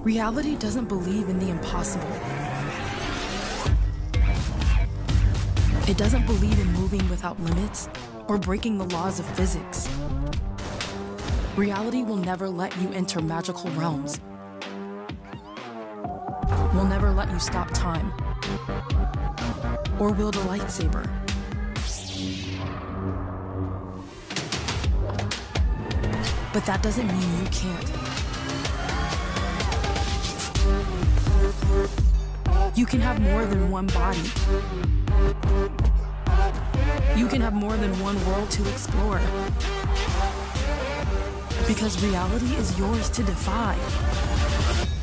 Reality doesn't believe in the impossible. It doesn't believe in moving without limits or breaking the laws of physics. Reality will never let you enter magical realms. Will never let you stop time or wield a lightsaber. But that doesn't mean you can't. You can have more than one body. You can have more than one world to explore. Because reality is yours to defy.